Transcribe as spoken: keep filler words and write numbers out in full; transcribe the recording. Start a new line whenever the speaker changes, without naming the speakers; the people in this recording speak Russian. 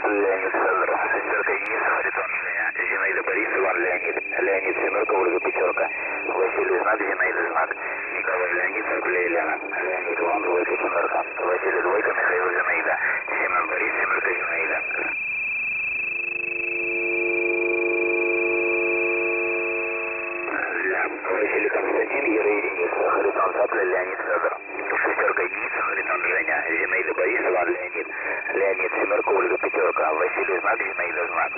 Леонид Федор. Шестерка единица, Харитон Женя. Зинаида Борис, Иван Леонид. Леонид семерка, Ольга пятерка. Василий знак, Зинаида знак. Николай Леонид, Сергей Елена. Леонид Иван, двойка, семерка. Василий двойка, Михаил Зинаида. Семен Борис, семерка, Зинаида. Василий Константин, Ера единица. Харитон Цапля, Леонид Федор. Шестерка единица, Харитон Женя. Зинаида Борис, Иван Леонид. Леонид семерка, Ольга пятерка. Василий знак, Зинаида знак.